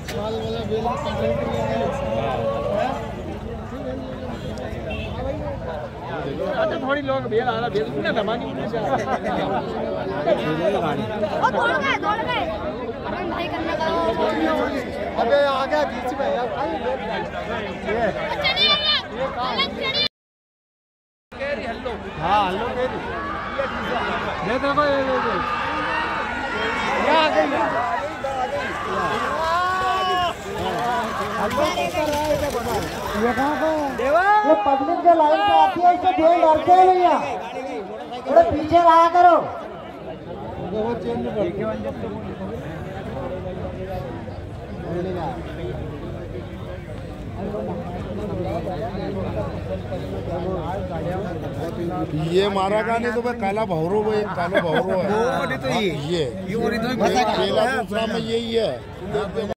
अच्छा थोड़ी लोग भेड़ आ रहा भेड़ ना दबानी उन्हें से दौड़ गए भाई करने का अबे आ गया बीच में यार हेलो हाँ हेलो देखो ये आ गई ये कहाँ पे ये पब्लिक जो लाइन पे आती है इससे ढेर डरते हैं भैया थोड़ा पीछे रहा करो ये मारा का नहीं तो भाई काला भौरो वो एक काला भौरो है तो ये दूसरा में यही है।